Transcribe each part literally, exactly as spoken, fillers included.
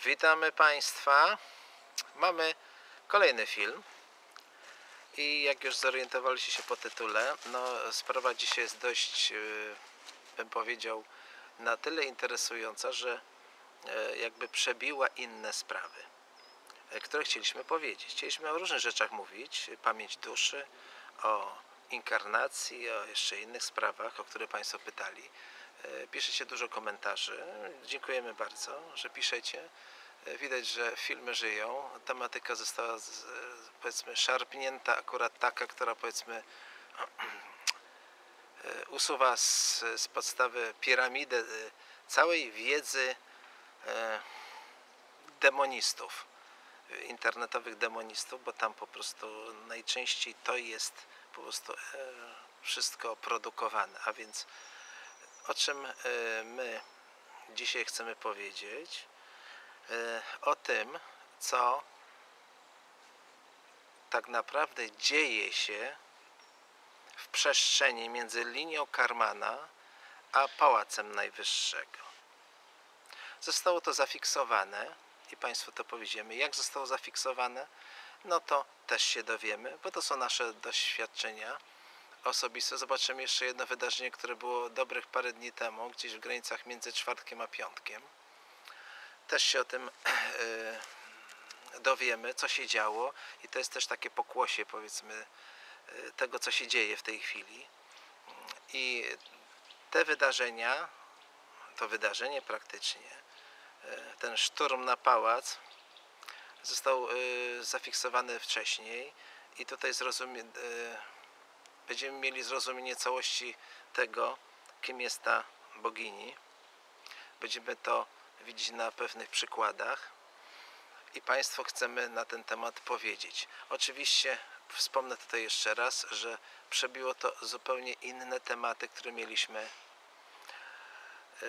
Witamy Państwa. Mamy kolejny film i jak już zorientowaliście się po tytule, no sprawa dzisiaj jest dość, bym powiedział, na tyle interesująca, że jakby przebiła inne sprawy, które chcieliśmy powiedzieć. Chcieliśmy o różnych rzeczach mówić, pamięć duszy, o inkarnacji, o jeszcze innych sprawach, o które Państwo pytali. Piszecie dużo komentarzy. Dziękujemy bardzo, że piszecie. Widać, że filmy żyją. Tematyka została, powiedzmy, szarpnięta, akurat taka, która, powiedzmy, usuwa z, z podstawy piramidę całej wiedzy demonistów, internetowych demonistów, bo tam po prostu najczęściej to jest po prostu wszystko produkowane. A więc o czym my dzisiaj chcemy powiedzieć? O tym, co tak naprawdę dzieje się w przestrzeni między linią Karmana a Pałacem Najwyższego. Zostało to zafiksowane i Państwu to powiedziemy. Jak zostało zafiksowane? No to też się dowiemy, bo to są nasze doświadczenia osobiste. Zobaczymy jeszcze jedno wydarzenie, które było dobrych parę dni temu, gdzieś w granicach między czwartkiem a piątkiem. Też się o tym dowiemy, co się działo, i to jest też takie pokłosie, powiedzmy, tego, co się dzieje w tej chwili. I te wydarzenia, to wydarzenie praktycznie, ten szturm na pałac został zafiksowany wcześniej i tutaj zrozumie, będziemy mieli zrozumienie całości tego, kim jest ta bogini. Będziemy to widzieć na pewnych przykładach i Państwu chcemy na ten temat powiedzieć. Oczywiście wspomnę tutaj jeszcze raz, że przebiło to zupełnie inne tematy, które mieliśmy yy,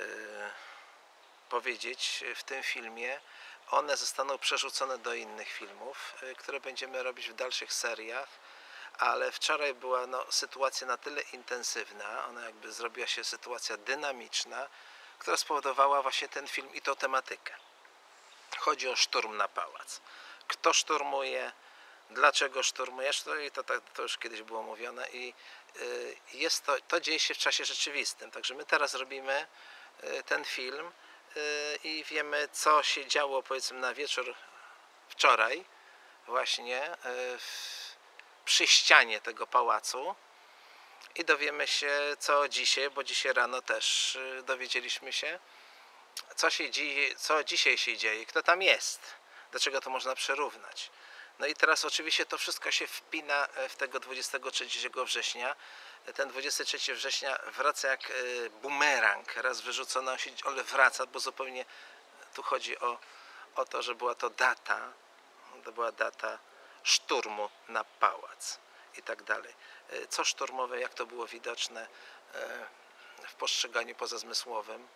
powiedzieć w tym filmie. One zostaną przerzucone do innych filmów, yy, które będziemy robić w dalszych seriach, ale wczoraj była no, sytuacja na tyle intensywna, ona jakby zrobiła się sytuacja dynamiczna, która spowodowała właśnie ten film i tą tematykę. Chodzi o szturm na pałac. Kto szturmuje, dlaczego szturmuje, to, to, to już kiedyś było mówione i y, jest to, to dzieje się w czasie rzeczywistym. Także my teraz robimy y, ten film y, i wiemy, co się działo, powiedzmy, na wieczór wczoraj właśnie y, w, przy ścianie tego pałacu. I dowiemy się, co dzisiaj, bo dzisiaj rano też dowiedzieliśmy się, co się dzieje, co dzisiaj się dzieje, kto tam jest, do czego to można przyrównać. No i teraz oczywiście to wszystko się wpina w tego dwudziestego trzeciego września. Ten dwudziesty trzeci września wraca jak bumerang, raz wyrzucony, ale wraca, bo zupełnie tu chodzi o, o to, że była to data, to była data szturmu na pałac i tak dalej. Co szturmowe, jak to było widoczne w postrzeganiu pozazmysłowym,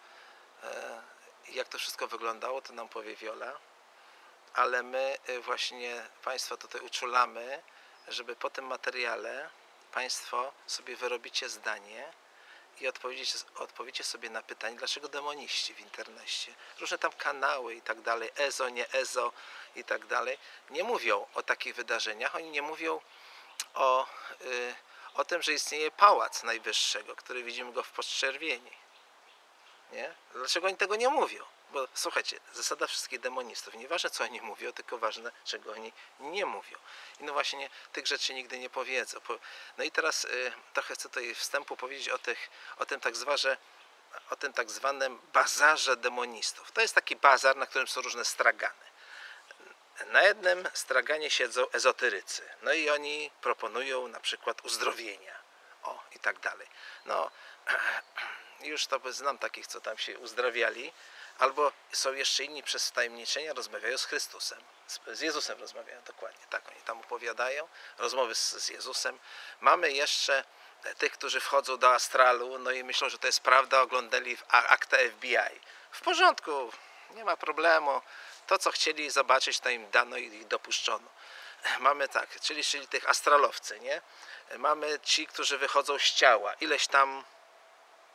jak to wszystko wyglądało, to nam powie Wiola, ale my właśnie Państwa tutaj uczulamy, żeby po tym materiale Państwo sobie wyrobicie zdanie i odpowiedzicie, odpowiecie sobie na pytanie, dlaczego demoniści w internecie, różne tam kanały i tak dalej, ezo, nie ezo i tak dalej, nie mówią o takich wydarzeniach, oni nie mówią o, y, o tym, że istnieje Pałac Najwyższego, który widzimy go w podczerwieni. Nie? Dlaczego oni tego nie mówią? Bo słuchajcie, zasada wszystkich demonistów, nieważne co oni mówią, tylko ważne, czego oni nie mówią. I no właśnie tych rzeczy nigdy nie powiedzą. No i teraz y, trochę chcę tutaj wstępu powiedzieć o, tych, o, tym tak zwarze, o tym tak zwanym bazarze demonistów. To jest taki bazar, na którym są różne stragany. Na jednym straganie siedzą ezoterycy. No i oni proponują na przykład uzdrowienia. O, i tak dalej. No, już to znam takich, co tam się uzdrawiali. Albo są jeszcze inni przez wtajemniczenia, rozmawiają z Chrystusem. Z, z Jezusem rozmawiają, dokładnie. Tak, oni tam opowiadają. Rozmowy z, z Jezusem. Mamy jeszcze tych, którzy wchodzą do astralu, no i myślą, że to jest prawda, oglądali aktę F B I. W porządku, nie ma problemu. To, co chcieli zobaczyć, to im dano i ich dopuszczono. Mamy tak, czyli, czyli tych astralowcy, nie? Mamy ci, którzy wychodzą z ciała. Ileś tam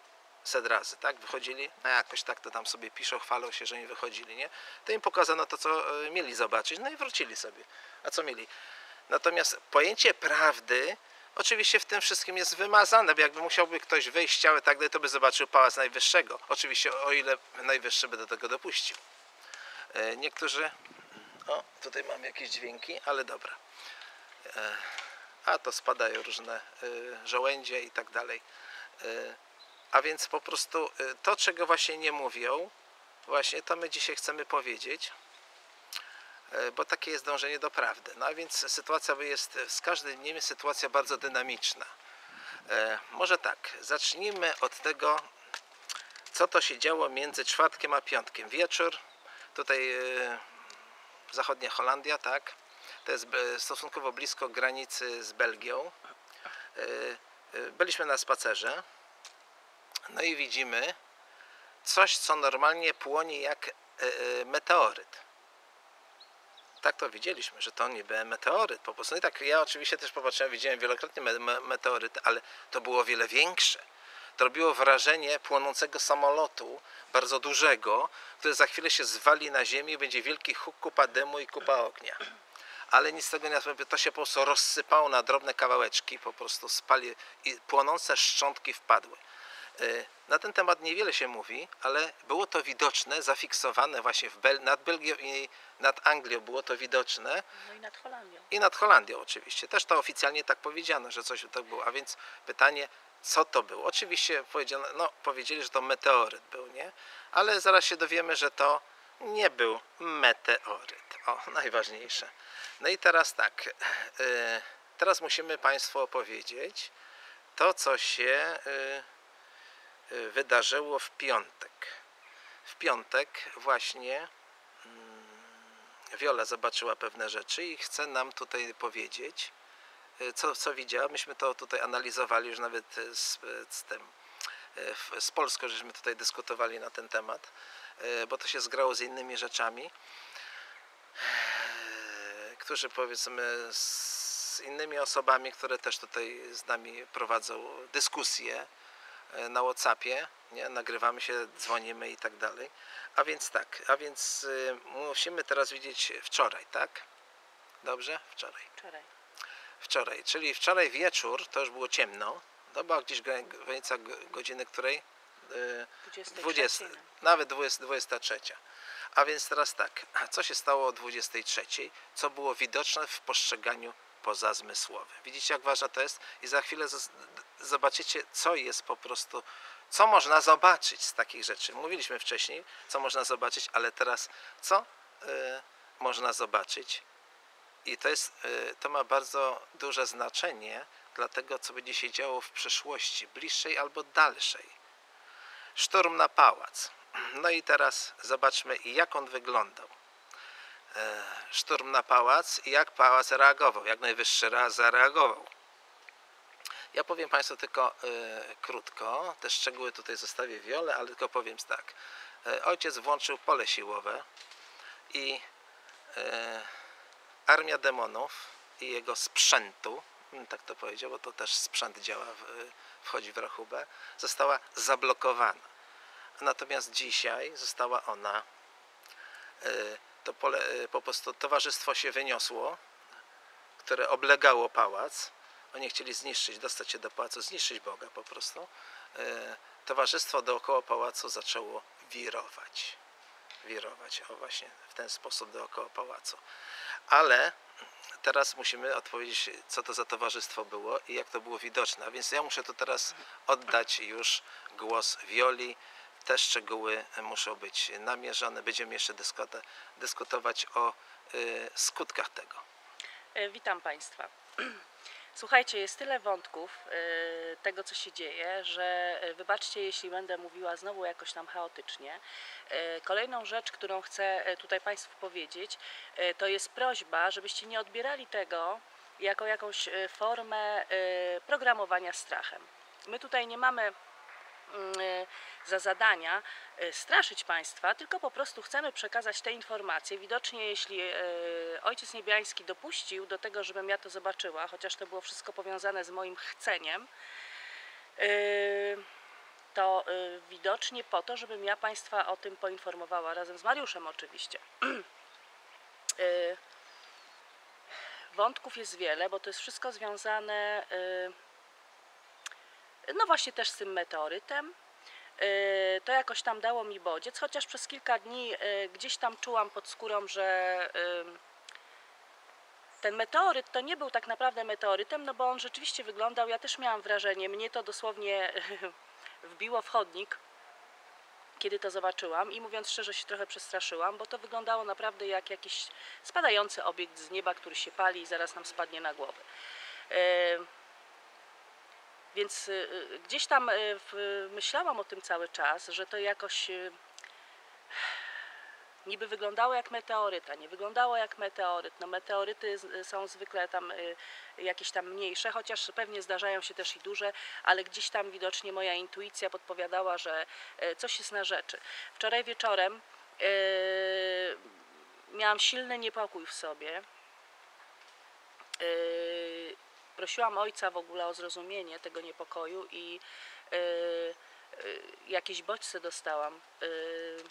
set razy, tak? Wychodzili, no jakoś tak to tam sobie piszą, chwalą się, że nie wychodzili, nie? To im pokazano to, co y, mieli zobaczyć, no i wrócili sobie. A co mieli? Natomiast pojęcie prawdy oczywiście w tym wszystkim jest wymazane, bo jakby musiałby ktoś wyjść z ciała tak dalej, to by zobaczył Pałac Najwyższego. Oczywiście o ile Najwyższy by do tego dopuścił. Y, niektórzy... O, tutaj mam jakieś dźwięki, ale dobra. Y, a to spadają różne y, żołędzie i tak dalej. Y, A więc po prostu to, czego właśnie nie mówią, właśnie to my dzisiaj chcemy powiedzieć, bo takie jest dążenie do prawdy. No a więc sytuacja jest, z każdym dniem jest sytuacja bardzo dynamiczna. Może tak, zacznijmy od tego, co to się działo między czwartkiem a piątkiem. Wieczór, tutaj zachodnia Holandia, tak, to jest stosunkowo blisko granicy z Belgią. Byliśmy na spacerze. No i widzimy coś, co normalnie płonie jak meteoryt. Tak to widzieliśmy, że to niby meteoryt po prostu. No i tak ja oczywiście też popatrzyłem, widziałem wielokrotnie meteoryt, ale to było o wiele większe. To robiło wrażenie płonącego samolotu, bardzo dużego, który za chwilę się zwali na ziemię i będzie wielki huk, kupa dymu i kupa ognia. Ale nic z tego nie nastąpiło, to się po prostu rozsypało na drobne kawałeczki, po prostu spali i płonące szczątki wpadły. Na ten temat niewiele się mówi, ale było to widoczne, zafiksowane właśnie w Bel nad Belgią i nad Anglią było to widoczne. No i nad Holandią. I nad Holandią oczywiście. Też to oficjalnie tak powiedziano, że coś tak było. A więc pytanie, co to było? Oczywiście powiedziano, no, powiedzieli, że to meteoryt był, nie? Ale zaraz się dowiemy, że to nie był meteoryt. O, najważniejsze. No i teraz tak. Yy, teraz musimy Państwu opowiedzieć to, co się... Yy, wydarzyło w piątek. W piątek właśnie Wiola zobaczyła pewne rzeczy i chce nam tutaj powiedzieć, co, co widziała. Myśmy to tutaj analizowali już nawet z, z tym, z Polską, żeśmy tutaj dyskutowali na ten temat, bo to się zgrało z innymi rzeczami, którzy powiedzmy z innymi osobami, które też tutaj z nami prowadzą dyskusje na WhatsAppie, nie? Nagrywamy się, dzwonimy i tak dalej. A więc tak, a więc y, musimy teraz widzieć wczoraj, tak? Dobrze? Wczoraj. Wczoraj. Wczoraj, czyli wczoraj wieczór, to już było ciemno, to była gdzieś granica godziny której? Y, dwudziestej, nawet dwudziesta trzecia. A więc teraz tak, co się stało o dwudziestej trzeciej, co było widoczne w postrzeganiu pozazmysłowym. Widzicie, jak ważne to jest? I za chwilę zobaczycie, co jest po prostu, co można zobaczyć z takich rzeczy. Mówiliśmy wcześniej, co można zobaczyć, ale teraz co y, można zobaczyć? I to, jest, y, to ma bardzo duże znaczenie dla tego, co będzie się działo w przyszłości, bliższej albo dalszej. Szturm na pałac. No i teraz zobaczmy, jak on wyglądał. Szturm na pałac i jak pałac reagował, jak Najwyższy raz zareagował. Ja powiem Państwu tylko y, krótko, te szczegóły tutaj zostawię Wiolę, ale tylko powiem tak. Y, ojciec włączył pole siłowe i y, armia demonów i jego sprzętu, tak to powiedział, bo to też sprzęt działa, w, wchodzi w rachubę, została zablokowana. Natomiast dzisiaj została ona y, to pole, po prostu towarzystwo się wyniosło, które oblegało pałac. Oni chcieli zniszczyć, dostać się do pałacu, zniszczyć Boga po prostu. Towarzystwo dookoła pałacu zaczęło wirować. Wirować, o właśnie w ten sposób dookoła pałacu. Ale teraz musimy odpowiedzieć, co to za towarzystwo było i jak to było widoczne. A więc ja muszę tu teraz oddać już głos Wioli. Te szczegóły muszą być namierzone. Będziemy jeszcze dyskutować o y, skutkach tego. Witam Państwa. Słuchajcie, jest tyle wątków y, tego, co się dzieje, że wybaczcie, jeśli będę mówiła znowu jakoś tam chaotycznie. Y, kolejną rzecz, którą chcę tutaj Państwu powiedzieć, y, to jest prośba, żebyście nie odbierali tego jako jakąś formę y, programowania strachem. My tutaj nie mamy za zadania straszyć Państwa, tylko po prostu chcemy przekazać te informacje. Widocznie jeśli Ojciec Niebiański dopuścił do tego, żebym ja to zobaczyła, chociaż to było wszystko powiązane z moim chceniem, to y, widocznie po to, żebym ja Państwa o tym poinformowała, razem z Mariuszem oczywiście. y, wątków jest wiele, bo to jest wszystko związane y, no właśnie też z tym meteorytem. Y, to jakoś tam dało mi bodziec, chociaż przez kilka dni y, gdzieś tam czułam pod skórą, że y, ten meteoryt to nie był tak naprawdę meteorytem, no bo on rzeczywiście wyglądał, ja też miałam wrażenie, mnie to dosłownie wbiło w chodnik, kiedy to zobaczyłam i mówiąc szczerze się trochę przestraszyłam, bo to wyglądało naprawdę jak jakiś spadający obiekt z nieba, który się pali i zaraz nam spadnie na głowę. Yy, więc yy, gdzieś tam yy, myślałam o tym cały czas, że to jakoś yy, niby wyglądało jak meteoryta, nie wyglądało jak meteoryt. No meteoryty są zwykle tam y, jakieś tam mniejsze, chociaż pewnie zdarzają się też i duże, ale gdzieś tam widocznie moja intuicja podpowiadała, że y, coś jest na rzeczy. Wczoraj wieczorem y, miałam silny niepokój w sobie. Y, prosiłam ojca w ogóle o zrozumienie tego niepokoju i y, y, jakieś bodźce dostałam. Y,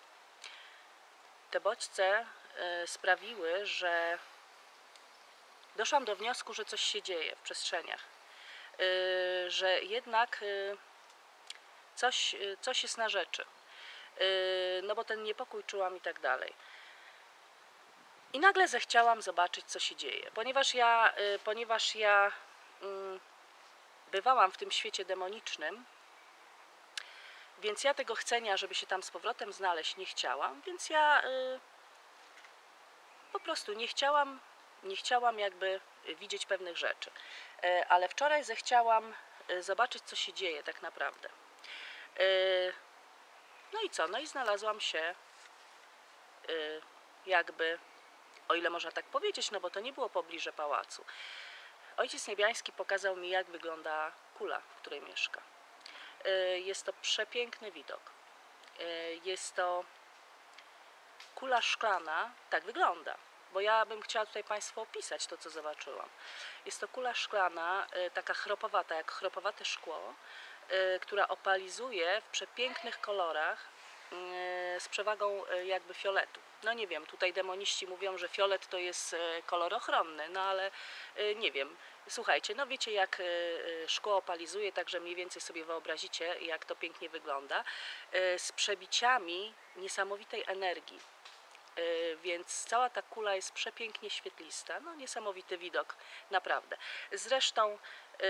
Te bodźce y, sprawiły, że doszłam do wniosku, że coś się dzieje w przestrzeniach, y, że jednak y, coś, y, coś jest na rzeczy, y, no bo ten niepokój czułam i tak dalej. I nagle zechciałam zobaczyć, co się dzieje, ponieważ ja, y, ponieważ ja y, bywałam w tym świecie demonicznym, więc ja tego chcenia, żeby się tam z powrotem znaleźć, nie chciałam, więc ja y, po prostu nie chciałam, nie chciałam jakby widzieć pewnych rzeczy. Y, ale wczoraj zechciałam y, zobaczyć, co się dzieje tak naprawdę. Y, no i co? No i znalazłam się y, jakby, o ile można tak powiedzieć, no bo to nie było pobliże pałacu. Ojciec Niebiański pokazał mi, jak wygląda kula, w której mieszka. Jest to przepiękny widok. Jest to kula szklana, tak wygląda, bo ja bym chciała tutaj Państwu opisać to, co zobaczyłam. Jest to kula szklana, taka chropowata, jak chropowate szkło, która opalizuje w przepięknych kolorach z przewagą jakby fioletu. No nie wiem, tutaj demoniści mówią, że fiolet to jest kolor ochronny, no ale nie wiem. Słuchajcie, no wiecie, jak szkło opalizuje, także mniej więcej sobie wyobrazicie, jak to pięknie wygląda, z przebiciami niesamowitej energii. Więc cała ta kula jest przepięknie świetlista, no niesamowity widok, naprawdę. Zresztą yy,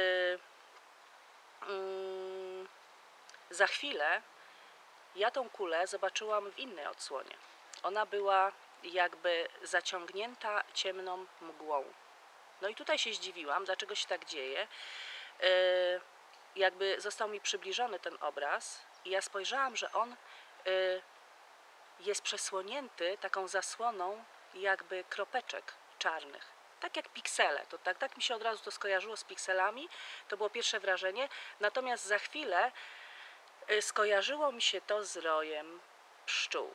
yy, za chwilę ja tą kulę zobaczyłam w innej odsłonie. Ona była jakby zaciągnięta ciemną mgłą. No i tutaj się zdziwiłam, dlaczego się tak dzieje. Yy, jakby został mi przybliżony ten obraz i ja spojrzałam, że on yy, jest przesłonięty taką zasłoną jakby kropeczek czarnych. Tak jak piksele. To tak, tak mi się od razu to skojarzyło z pikselami. To było pierwsze wrażenie. Natomiast za chwilę yy, skojarzyło mi się to z rojem pszczół.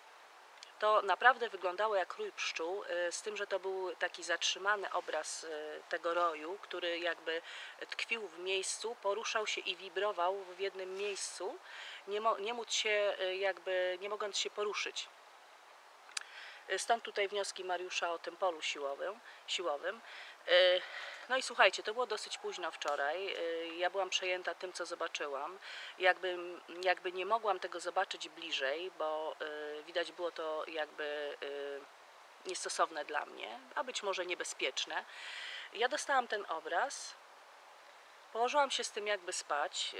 To naprawdę wyglądało jak rój pszczół, z tym, że to był taki zatrzymany obraz tego roju, który jakby tkwił w miejscu, poruszał się i wibrował w jednym miejscu, nie, mo nie móc się jakby, nie mogąc się poruszyć. Stąd tutaj wnioski Mariusza o tym polu siłowym. siłowym. No i słuchajcie, to było dosyć późno wczoraj, ja byłam przejęta tym, co zobaczyłam, jakby, jakby nie mogłam tego zobaczyć bliżej, bo widać było to jakby niestosowne dla mnie, a być może niebezpieczne. Ja dostałam ten obraz, położyłam się z tym jakby spać,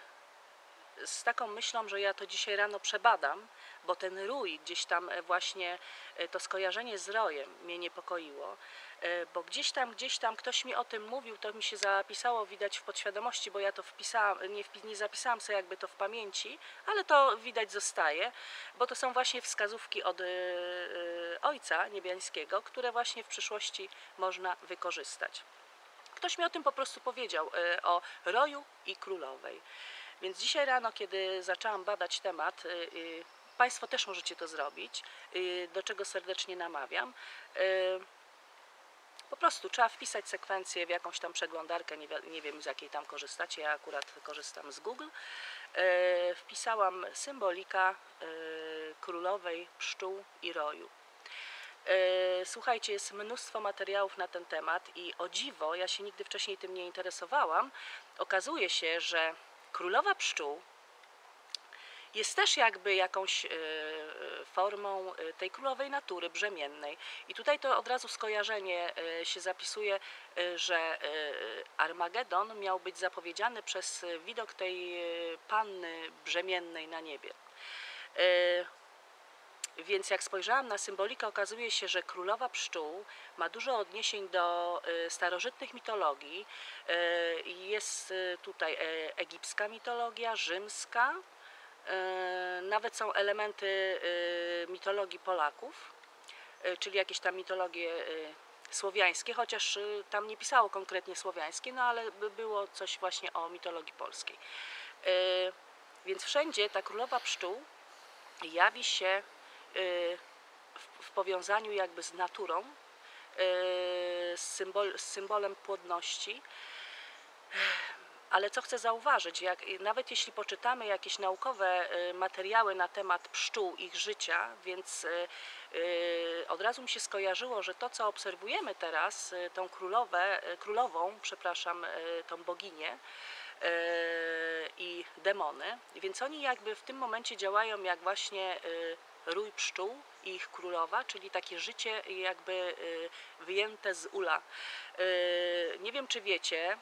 z taką myślą, że ja to dzisiaj rano przebadam, bo ten rój, gdzieś tam właśnie to skojarzenie z rojem mnie niepokoiło, bo gdzieś tam, gdzieś tam ktoś mi o tym mówił, to mi się zapisało, widać w podświadomości, bo ja to wpisałam, nie, nie zapisałam sobie jakby to w pamięci, ale to widać zostaje, bo to są właśnie wskazówki od yy, Ojca Niebiańskiego, które właśnie w przyszłości można wykorzystać. Ktoś mi o tym po prostu powiedział, yy, o roju i królowej. Więc dzisiaj rano, kiedy zaczęłam badać temat, yy, Państwo też możecie to zrobić, yy, do czego serdecznie namawiam. Yy, po prostu trzeba wpisać sekwencję w jakąś tam przeglądarkę, nie, nie wiem z jakiej tam korzystacie, ja akurat korzystam z Google. e, wpisałam symbolika e, królowej pszczół i roju. E, Słuchajcie, jest mnóstwo materiałów na ten temat i o dziwo, ja się nigdy wcześniej tym nie interesowałam, okazuje się, że królowa pszczół jest też jakby jakąś e, formą e, tej królowej natury brzemiennej. I tutaj to od razu skojarzenie e, się zapisuje, e, że e, Armagedon miał być zapowiedziany przez widok tej e, panny brzemiennej na niebie. E, Więc jak spojrzałam na symbolikę, okazuje się, że królowa pszczół ma dużo odniesień do e, starożytnych mitologii. E, Jest e, tutaj e, egipska mitologia, rzymska, e, nawet są elementy e, mitologii Polaków, e, czyli jakieś tam mitologie e, słowiańskie, chociaż e, tam nie pisało konkretnie słowiańskie, no ale by było coś właśnie o mitologii polskiej. E, Więc wszędzie ta królowa pszczół jawi się w, w powiązaniu jakby z naturą, z, symbol, z symbolem płodności. Ale co chcę zauważyć, jak, nawet jeśli poczytamy jakieś naukowe materiały na temat pszczół, ich życia, więc od razu mi się skojarzyło, że to, co obserwujemy teraz, tą królowę, królową, przepraszam, tą boginię i demony, więc oni jakby w tym momencie działają jak właśnie rój pszczół i ich królowa, czyli takie życie jakby wyjęte z ula. Nie wiem, czy wiecie,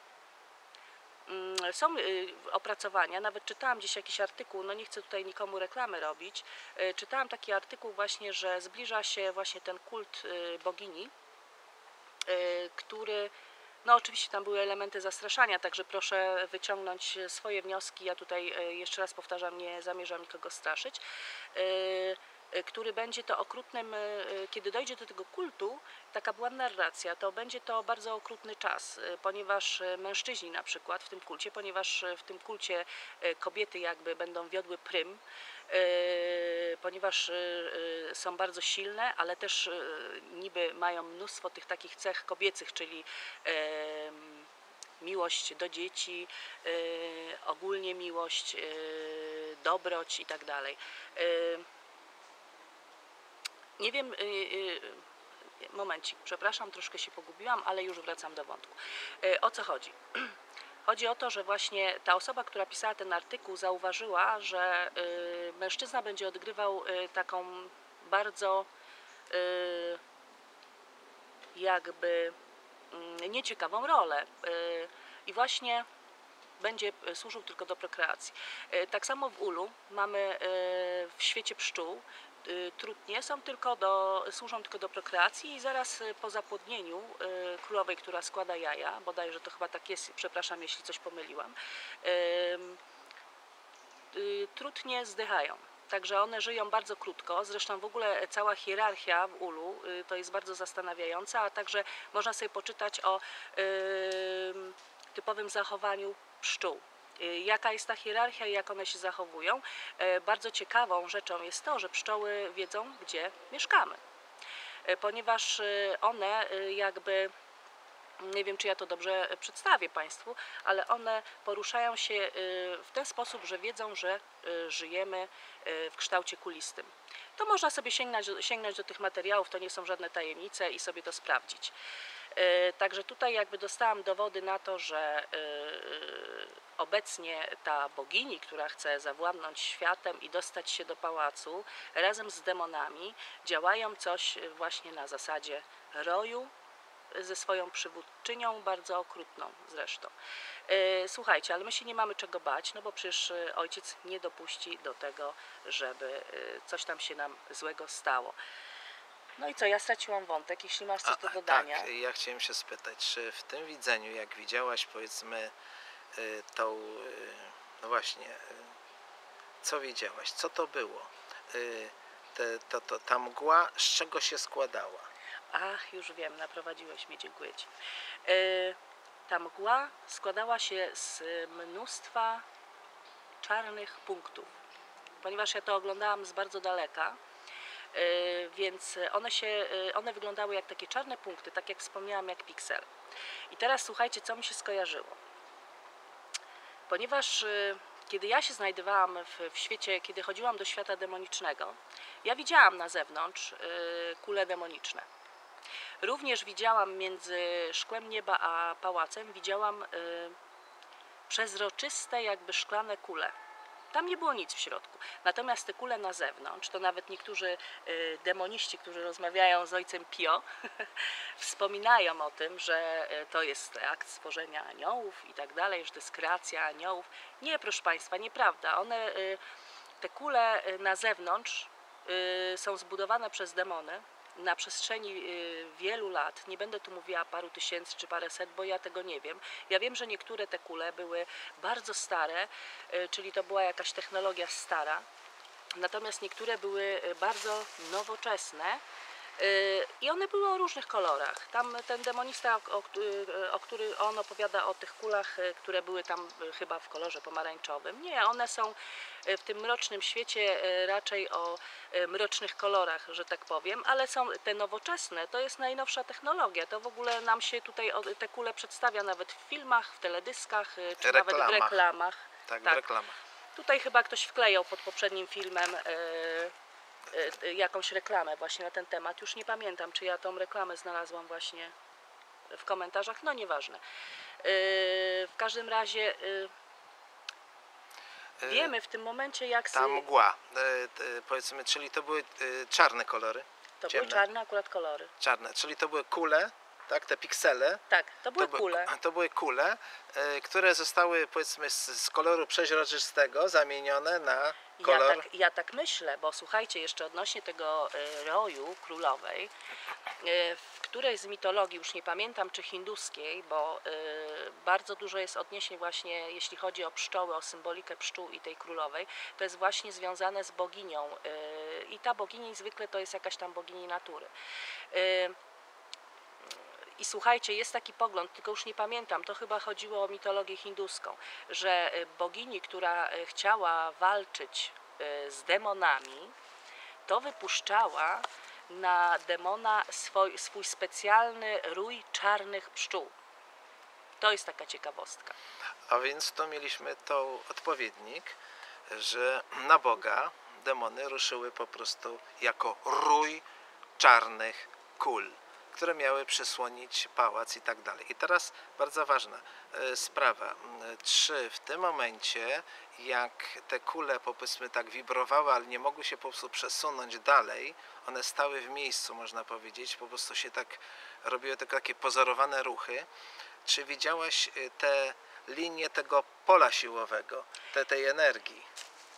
są opracowania, nawet czytałam gdzieś jakiś artykuł, no nie chcę tutaj nikomu reklamy robić, czytałam taki artykuł właśnie, że zbliża się właśnie ten kult bogini, który, no oczywiście tam były elementy zastraszania, także proszę wyciągnąć swoje wnioski, ja tutaj jeszcze raz powtarzam, nie zamierzam nikogo straszyć, który będzie to okrutnym, kiedy dojdzie do tego kultu, taka była narracja, to będzie to bardzo okrutny czas, ponieważ mężczyźni na przykład w tym kulcie, ponieważ w tym kulcie kobiety jakby będą wiodły prym, ponieważ są bardzo silne, ale też niby mają mnóstwo tych takich cech kobiecych, czyli miłość do dzieci, ogólnie miłość, dobroć i tak dalej. Nie wiem, momencik, przepraszam, troszkę się pogubiłam, ale już wracam do wątku. O co chodzi? Chodzi o to, że właśnie ta osoba, która pisała ten artykuł, zauważyła, że mężczyzna będzie odgrywał taką bardzo jakby nieciekawą rolę i właśnie będzie służył tylko do prokreacji. Tak samo w ulu mamy w świecie pszczół, trutnie są tylko do, służą tylko do prokreacji i zaraz po zapłodnieniu królowej, która składa jaja, bodajże to chyba tak jest, przepraszam jeśli coś pomyliłam, trutnie zdychają. Także one żyją bardzo krótko, zresztą w ogóle cała hierarchia w ulu to jest bardzo zastanawiająca, a także można sobie poczytać o typowym zachowaniu pszczół. Jaka jest ta hierarchia i jak one się zachowują. Bardzo ciekawą rzeczą jest to, że pszczoły wiedzą, gdzie mieszkamy, ponieważ one jakby, nie wiem, czy ja to dobrze przedstawię Państwu, ale one poruszają się w ten sposób, że wiedzą, że żyjemy w kształcie kulistym. To można sobie sięgnąć, sięgnąć do tych materiałów, to nie są żadne tajemnice i sobie to sprawdzić. Także tutaj jakby dostałam dowody na to, że obecnie ta bogini, która chce zawładnąć światem i dostać się do pałacu, razem z demonami działają coś właśnie na zasadzie roju, ze swoją przywódczynią, bardzo okrutną zresztą. Słuchajcie, ale my się nie mamy czego bać, no bo przecież ojciec nie dopuści do tego, żeby coś tam się nam złego stało. No i co, ja straciłam wątek, jeśli masz coś do dodania. Tak, ja chciałem się spytać, czy w tym widzeniu, jak widziałaś, powiedzmy, tą, no właśnie, co widziałaś, co to było? Te, to, to, ta mgła z czego się składała? Ach, już wiem, naprowadziłeś mnie, dziękuję Ci. Ta mgła składała się z mnóstwa czarnych punktów, ponieważ ja to oglądałam z bardzo daleka, więc one, się, one wyglądały jak takie czarne punkty, tak jak wspomniałam, jak piksel. I teraz słuchajcie, co mi się skojarzyło. Ponieważ kiedy ja się znajdowałam w, w świecie, kiedy chodziłam do świata demonicznego, ja widziałam na zewnątrz y, kule demoniczne. Również widziałam między szkłem nieba a pałacem, widziałam y, przezroczyste jakby szklane kule. Tam nie było nic w środku. Natomiast te kule na zewnątrz, to nawet niektórzy y, demoniści, którzy rozmawiają z ojcem Pio, wspominają o tym, że y, to jest akt stworzenia aniołów i tak dalej, że to jest kreacja aniołów. Nie, proszę Państwa, nieprawda. One, y, te kule y, na zewnątrz y, są zbudowane przez demony na przestrzeni y, wielu lat. Nie będę tu mówiła paru tysięcy czy paręset, bo ja tego nie wiem. Ja wiem, że niektóre te kule były bardzo stare, y, czyli to była jakaś technologia stara. Natomiast niektóre były y, bardzo nowoczesne y, i one były o różnych kolorach. Tam ten demonista, o, o, o który on opowiada o tych kulach, y, które były tam y, chyba w kolorze pomarańczowym. Nie, one są y, w tym mrocznym świecie y, raczej o y, mrocznych kolorach, że tak powiem, ale są te nowoczesne, to jest najnowsza technologia. To w ogóle nam się tutaj o, te kule przedstawia nawet w filmach, w teledyskach, y, czy nawet w Reklamach. reklamach. Tak, w Tak. reklamach. Tutaj chyba ktoś wklejał pod poprzednim filmem e, e, jakąś reklamę właśnie na ten temat. Już nie pamiętam, czy ja tą reklamę znalazłam właśnie w komentarzach. No nieważne. E, w każdym razie e, wiemy w tym momencie, jak Ta sy- mgła, e, e, powiedzmy, czyli to były e, czarne kolory. to ciemne. były czarne akurat kolory. Czarne, czyli to były kule, tak, te piksele. Tak, to były to kule. Były, to były kule, e, które zostały, powiedzmy, z, z koloru przeźroczystego zamienione na Ja kolor. tak, ja tak myślę, bo słuchajcie, jeszcze odnośnie tego e, roju królowej, e, w którejś z mitologii, już nie pamiętam czy hinduskiej, bo e, bardzo dużo jest odniesień właśnie, jeśli chodzi o pszczoły, o symbolikę pszczół i tej królowej, to jest właśnie związane z boginią e, i ta bogini zwykle to jest jakaś tam bogini natury. E, I słuchajcie, jest taki pogląd, tylko już nie pamiętam, to chyba chodziło o mitologię hinduską, że bogini, która chciała walczyć z demonami, to wypuszczała na demona swój, swój specjalny rój czarnych pszczół. To jest taka ciekawostka. A więc to mieliśmy to odpowiednik, że na Boga demony ruszyły po prostu jako rój czarnych kul, które miały przysłonić pałac i tak dalej. I teraz bardzo ważna e, sprawa. E, Czy w tym momencie, jak te kule, powiedzmy, tak wibrowały, ale nie mogły się po prostu przesunąć dalej, one stały w miejscu, można powiedzieć, po prostu się tak robiły tylko takie pozorowane ruchy. Czy widziałaś e, te linie tego pola siłowego, te, tej energii?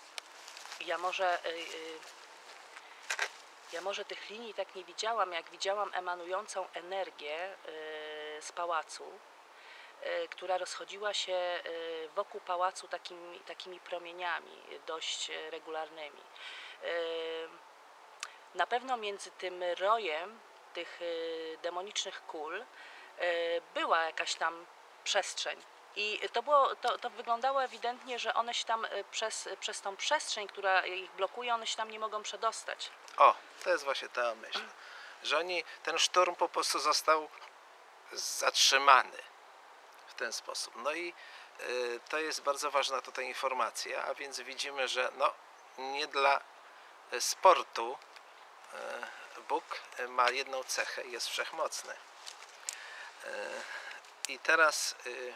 Ja może, y, y, ja może tych linii tak nie widziałam, jak widziałam emanującą energię y, z pałacu, y, która rozchodziła się y, wokół pałacu takimi, takimi promieniami dość y, regularnymi. Y, Na pewno między tym rojem tych y, demonicznych kul y, była jakaś tam przestrzeń. I to, było, to, to wyglądało ewidentnie, że one się tam y, przez, przez tą przestrzeń, która ich blokuje, one się tam nie mogą przedostać. O, to jest właśnie ta myśl, że oni, ten szturm po prostu został zatrzymany w ten sposób. No i y, to jest bardzo ważna tutaj informacja, a więc widzimy, że no, nie dla sportu y, Bóg ma jedną cechę, jest wszechmocny. Y, I teraz y,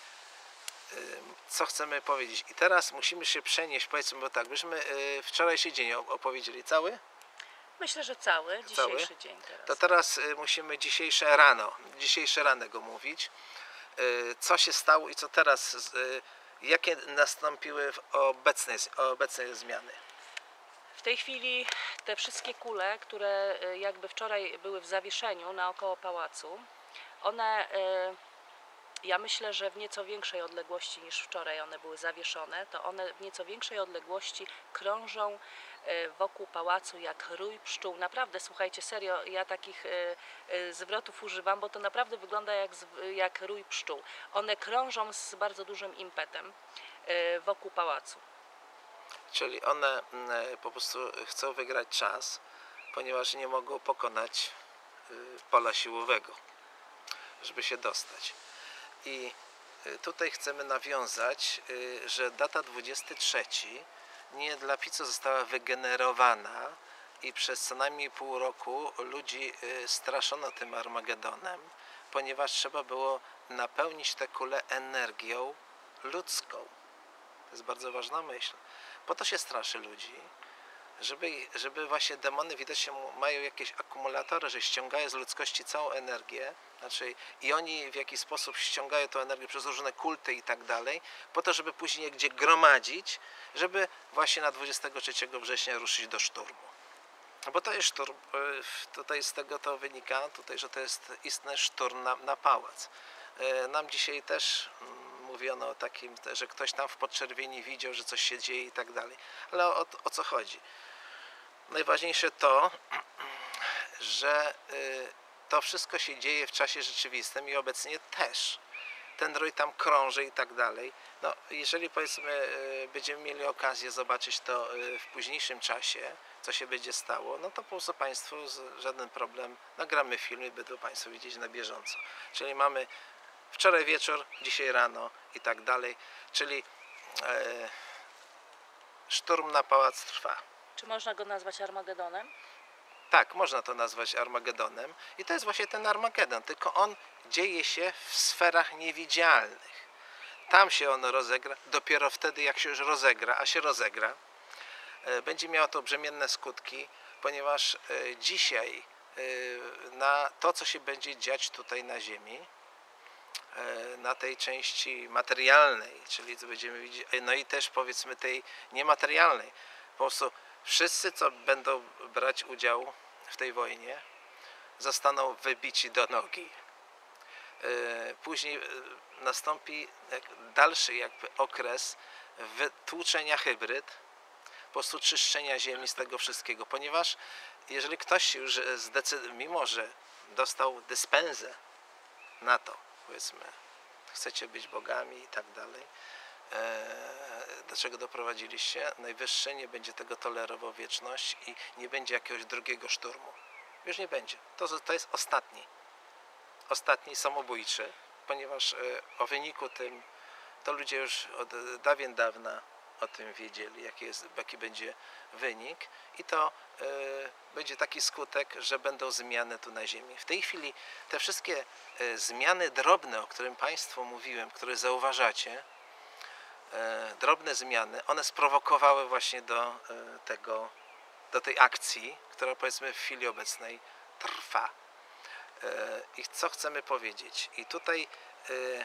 y, co chcemy powiedzieć? I teraz musimy się przenieść, powiedzmy, bo tak, byśmy y, wczorajszy dzień opowiedzieli cały? Myślę, że cały dzisiejszy Cały? dzień teraz. To teraz y, musimy dzisiejsze rano, dzisiejsze ranego mówić. Y, co się stało i co teraz, y, jakie nastąpiły w obecnej, obecnej zmiany? W tej chwili te wszystkie kule, które y, jakby wczoraj były w zawieszeniu naokoło pałacu, one, y, ja myślę, że w nieco większej odległości niż wczoraj one były zawieszone, to one w nieco większej odległości krążą y, wokół pałacu jak rój pszczół. Naprawdę, słuchajcie, serio, ja takich y, y, zwrotów używam, bo to naprawdę wygląda jak, z- jak rój pszczół. One krążą z bardzo dużym impetem y, wokół pałacu. Czyli one mm, po prostu chcą wygrać czas, ponieważ nie mogą pokonać y, pola siłowego, żeby się dostać. I y, tutaj chcemy nawiązać, y, że data dwudziesty trzeci nie dla pico została wygenerowana i przez co najmniej pół roku ludzi y, straszono tym Armagedonem, ponieważ trzeba było napełnić te kule energią ludzką. To jest bardzo ważna myśl. Po to się straszy ludzi, żeby, żeby właśnie demony widocznie mają jakieś akumulatory, że ściągają z ludzkości całą energię, znaczy i oni w jakiś sposób ściągają tę energię przez różne kulty i tak dalej, po to, żeby później je gdzie gromadzić, żeby właśnie na dwudziestego trzeciego września ruszyć do szturmu. Bo to jest szturm, tutaj z tego to wynika, tutaj, że to jest istny szturm na, na pałac. Nam dzisiaj też mówiono o takim, że ktoś tam w Podczerwieni widział, że coś się dzieje i tak dalej. Ale o, o co chodzi? Najważniejsze to, że to wszystko się dzieje w czasie rzeczywistym i obecnie też. Ten droid tam krąży i tak dalej. No, jeżeli powiedzmy będziemy mieli okazję zobaczyć to w późniejszym czasie, co się będzie stało, no to po prostu Państwu żaden problem, nagramy film i będą Państwo widzieć na bieżąco. Czyli mamy wczoraj wieczór, dzisiaj rano i tak dalej, czyli e, szturm na pałac trwa. Czy można go nazwać Armagedonem? Tak, można to nazwać Armagedonem i to jest właśnie ten Armagedon, tylko on dzieje się w sferach niewidzialnych. Tam się on rozegra, dopiero wtedy jak się już rozegra, a się rozegra, będzie miało to brzemienne skutki, ponieważ dzisiaj na to, co się będzie dziać tutaj na Ziemi, na tej części materialnej, czyli co będziemy widzieć, no i też powiedzmy tej niematerialnej, po prostu wszyscy, co będą brać udział w tej wojnie, zostaną wybici do nogi. Później nastąpi dalszy jakby okres wytłuczenia hybryd, po prostu czyszczenia ziemi z tego wszystkiego, ponieważ jeżeli ktoś się już zdecyduje, mimo że dostał dyspensę na to, powiedzmy, chcecie być bogami i tak dalej, do czego doprowadziliście, najwyższy nie będzie tego tolerował wieczność i nie będzie jakiegoś drugiego szturmu. Już nie będzie. To, to jest ostatni. Ostatni samobójczy, ponieważ o wyniku tym to ludzie już od dawien dawna o tym wiedzieli, jaki, jest, jaki będzie wynik i to y, będzie taki skutek, że będą zmiany tu na ziemi. W tej chwili te wszystkie y, zmiany drobne, o którym Państwu mówiłem, które zauważacie, y, drobne zmiany, one sprowokowały właśnie do y, tego, do tej akcji, która powiedzmy w chwili obecnej trwa. Y, I co chcemy powiedzieć? I tutaj y,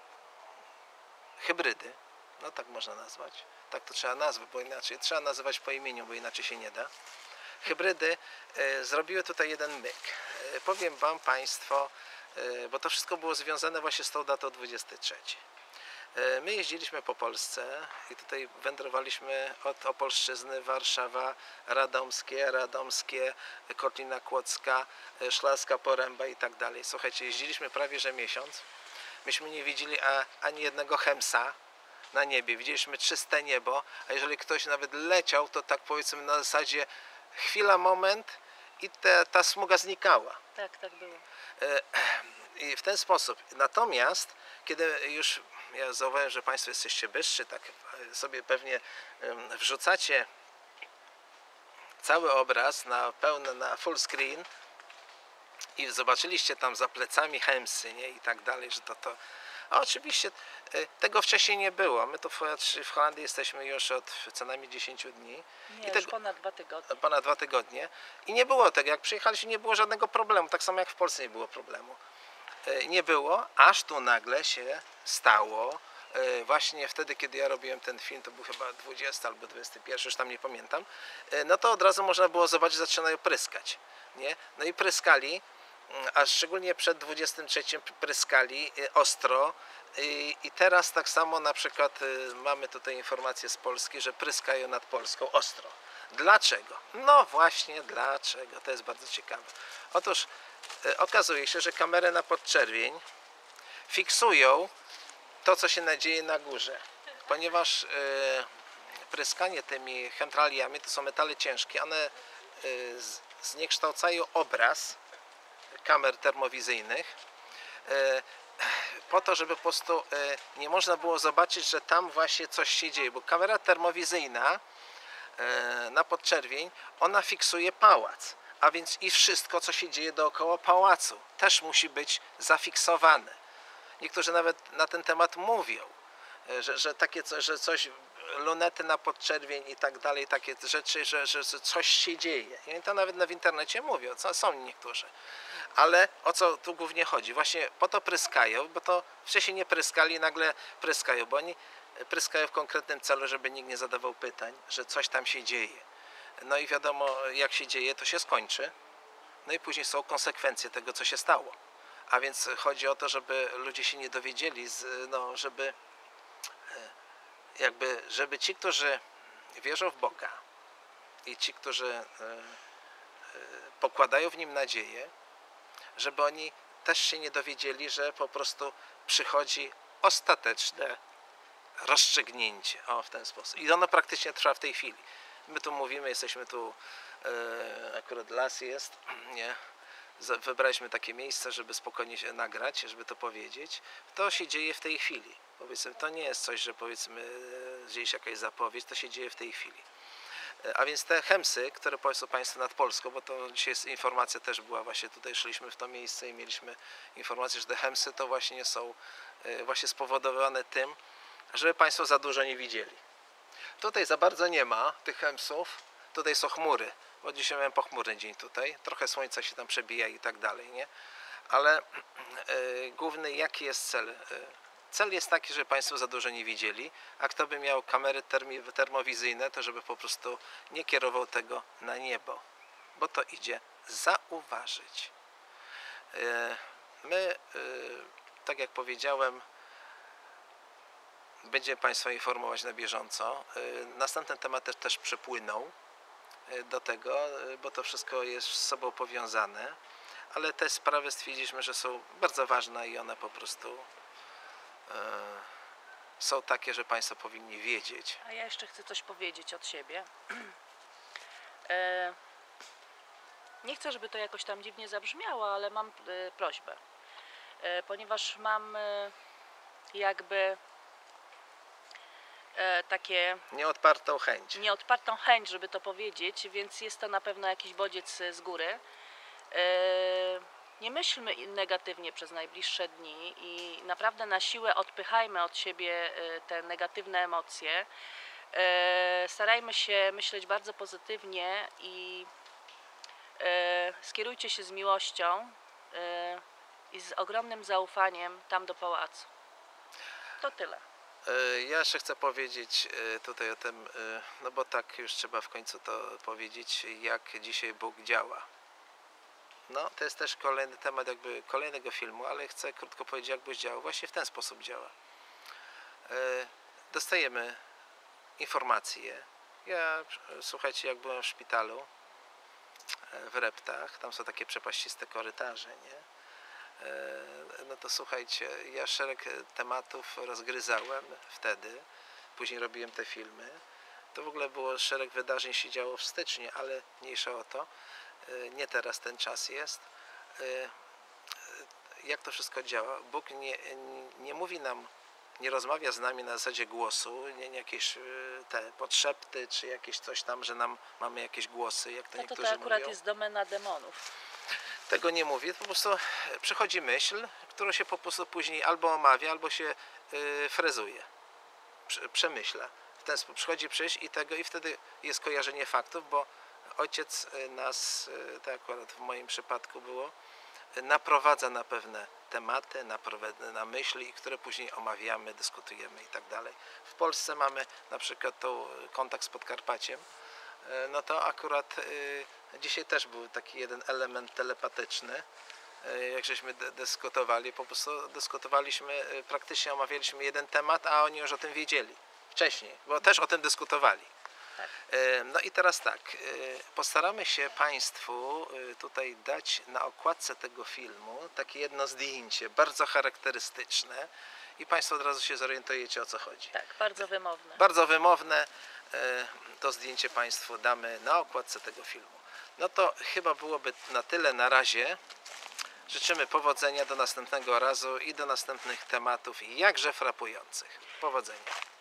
hybrydy, no tak można nazwać, tak to trzeba nazwać, bo inaczej trzeba nazywać po imieniu, bo inaczej się nie da. Hybrydy e, zrobiły tutaj jeden myk. E, powiem Wam Państwo, e, bo to wszystko było związane właśnie z tą datą dwudziestego trzeciego. E, my jeździliśmy po Polsce i tutaj wędrowaliśmy od Opolszczyzny, Warszawa, Radomskie, Radomskie, Kotlina Kłodzka, e, Szklarska Poręba i tak dalej. Słuchajcie, jeździliśmy prawie że miesiąc. Myśmy nie widzieli a, ani jednego Hemsa na niebie. Widzieliśmy czyste niebo, a jeżeli ktoś nawet leciał, to tak powiedzmy na zasadzie chwila, moment i te, ta smuga znikała. Tak, tak było. I w ten sposób. Natomiast, kiedy już ja zauważyłem, że Państwo jesteście bystrzy, tak sobie pewnie wrzucacie cały obraz na pełny, na full screen i zobaczyliście tam za plecami Hemsy, nie? I tak dalej, że to to. A oczywiście tego wcześniej nie było. My tu w Holandii jesteśmy już od co najmniej dziesięć dni. Nie, I już tego, ponad dwa tygodnie. Ponad dwa tygodnie. I nie było tego. Jak przyjechaliśmy, nie było żadnego problemu. Tak samo jak w Polsce nie było problemu. Nie było, aż tu nagle się stało. Właśnie wtedy, kiedy ja robiłem ten film, to był chyba dwudziesty albo dwudziesty pierwszy, już tam nie pamiętam. No to od razu można było zobaczyć, że zaczynają pryskać. Nie? No i pryskali. A szczególnie przed dwudziestym trzecim pryskali ostro i teraz tak samo na przykład mamy tutaj informacje z Polski, że pryskają nad Polską ostro. Dlaczego? No właśnie dlaczego, to jest bardzo ciekawe. Otóż okazuje się, że kamery na podczerwień fiksują to, co się dzieje na górze, ponieważ pryskanie tymi chemtraliami, to są metale ciężkie, one zniekształcają obraz kamer termowizyjnych po to, żeby po prostu e, nie można było zobaczyć, że tam właśnie coś się dzieje, bo kamera termowizyjna e, na podczerwień, ona fiksuje pałac, a więc i wszystko, co się dzieje dookoła pałacu, też musi być zafiksowane. Niektórzy nawet na ten temat mówią, e, że, że takie co, że coś, lunety na podczerwień i tak dalej, takie rzeczy, że, że, że coś się dzieje. I to nawet w internecie mówią, co są niektórzy. Ale o co tu głównie chodzi? Właśnie po to pryskają, bo to wcześniej nie pryskali, nagle pryskają, bo oni pryskają w konkretnym celu, żeby nikt nie zadawał pytań, że coś tam się dzieje. No i wiadomo, jak się dzieje, to się skończy. No i później są konsekwencje tego, co się stało. A więc chodzi o to, żeby ludzie się nie dowiedzieli, no, żeby jakby, żeby ci, którzy wierzą w Boga i ci, którzy pokładają w Nim nadzieję, żeby oni też się nie dowiedzieli, że po prostu przychodzi ostateczne rozstrzygnięcie. O, w ten sposób. I ono praktycznie trwa w tej chwili. My tu mówimy, jesteśmy tu, e, akurat las jest, nie? Wybraliśmy takie miejsce, żeby spokojnie się nagrać, żeby to powiedzieć. To się dzieje w tej chwili. Powiedzmy, to nie jest coś, że powiedzmy gdzieś jakaś zapowiedź, to się dzieje w tej chwili. A więc te Chemsy, które powiedzą Państwu nad Polską, bo to dzisiaj informacja też była, właśnie tutaj szliśmy w to miejsce i mieliśmy informację, że te Chemsy to właśnie są właśnie spowodowane tym, żeby Państwo za dużo nie widzieli. Tutaj za bardzo nie ma tych Chemsów, tutaj są chmury, bo dzisiaj miałem pochmurny dzień tutaj, trochę słońca się tam przebija i tak dalej, nie? Ale yy, główny jaki jest cel? Yy, Cel jest taki, żeby Państwo za dużo nie widzieli, a kto by miał kamery termowizyjne, to żeby po prostu nie kierował tego na niebo, bo to idzie zauważyć. My, tak jak powiedziałem, będziemy Państwa informować na bieżąco. Następny temat też, też przypłynął do tego, bo to wszystko jest z sobą powiązane, ale te sprawy stwierdziliśmy, że są bardzo ważne i one po prostu są takie, że Państwo powinni wiedzieć. A ja jeszcze chcę coś powiedzieć od siebie. e, nie chcę, żeby to jakoś tam dziwnie zabrzmiało, ale mam e, prośbę. E, ponieważ mam e, jakby e, takie Nieodpartą chęć. nieodpartą chęć, żeby to powiedzieć, więc jest to na pewno jakiś bodziec z góry. E, Nie myślmy negatywnie przez najbliższe dni i naprawdę na siłę odpychajmy od siebie te negatywne emocje. Starajmy się myśleć bardzo pozytywnie i skierujcie się z miłością i z ogromnym zaufaniem tam do pałacu. To tyle. Ja jeszcze chcę powiedzieć tutaj o tym, no bo tak już trzeba w końcu to powiedzieć, jak dzisiaj Bóg działa. No, to jest też kolejny temat jakby kolejnego filmu, ale chcę krótko powiedzieć, jak Bóg działa. Właśnie w ten sposób działa. Dostajemy informacje. Ja, słuchajcie, jak byłem w szpitalu w Reptach, tam są takie przepaściste korytarze, nie? No to słuchajcie, ja szereg tematów rozgryzałem wtedy, później robiłem te filmy. To w ogóle było szereg wydarzeń się działo w styczniu, ale mniejsza o to. Nie teraz ten czas jest. Jak to wszystko działa? Bóg nie, nie mówi nam, nie rozmawia z nami na zasadzie głosu, nie, nie jakieś te podszepty, czy jakieś coś tam, że nam mamy jakieś głosy, jak to No to, niektórzy to akurat mówią. jest domena demonów. Tego nie mówię, po prostu przychodzi myśl, którą się po prostu później albo omawia, albo się y, frezuje, przemyśla. W ten sposób przychodzi przyjść i tego i wtedy jest kojarzenie faktów, bo Ojciec nas, tak akurat w moim przypadku było, naprowadza na pewne tematy, naprowadza na myśli, które później omawiamy, dyskutujemy i tak dalej. W Polsce mamy na przykład tą kontakt z Podkarpaciem, no to akurat y, dzisiaj też był taki jeden element telepatyczny, y, jak żeśmy dyskutowali, po prostu dyskutowaliśmy, y, praktycznie omawialiśmy jeden temat, a oni już o tym wiedzieli wcześniej, bo też o tym dyskutowali. Tak. No i teraz tak, postaramy się Państwu tutaj dać na okładce tego filmu takie jedno zdjęcie, bardzo charakterystyczne i Państwo od razu się zorientujecie, o co chodzi. Tak, bardzo wymowne. Bardzo wymowne, to zdjęcie Państwu damy na okładce tego filmu. No to chyba byłoby na tyle na razie. Życzymy powodzenia do następnego razu i do następnych tematów i jakże frapujących. Powodzenia.